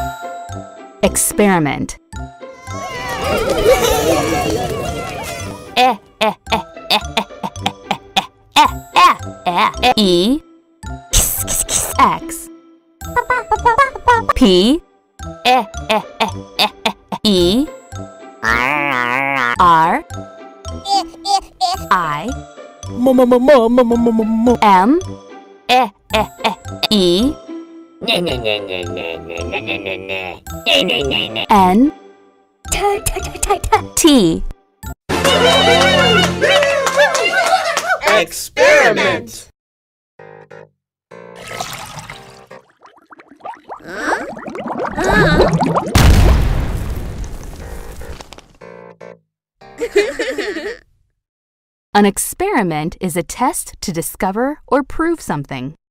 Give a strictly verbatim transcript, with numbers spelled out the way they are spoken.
Experiment. Eh, eh, eh, eh, eh, eh, eh, eh, eh. E. X. P. Eh, eh, eh, eh, eh. E. R. I. M. Eh, eh, eh. E. N. T. Experiment. An experiment is a test to discover or prove something.